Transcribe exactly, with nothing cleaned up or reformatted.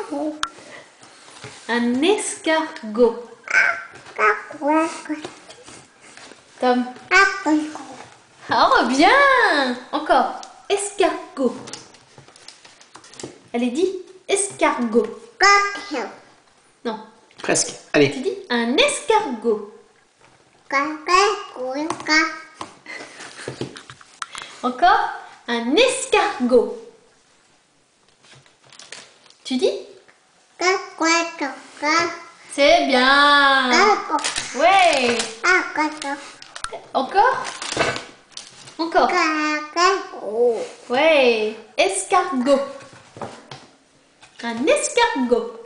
Un escargot. Tom. Oh, bien. Encore. Escargot. Allez, dis escargot. Non. Presque. Allez. Tu dis un escargot. Encore un escargot. Tu dis? C'est bien. Ouais. Encore? Encore. Ouais. Escargot. Un escargot.